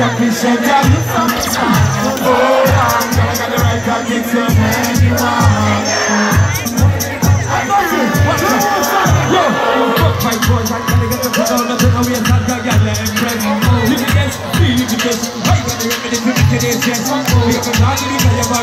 sufficient. Oh, I got the right to get to anyone. Yo, fuck my boys, I gotta get the fuck out of the way and start to get the impress. You can get, feel you can get, I got the remedy to make it yes. We can hardly get your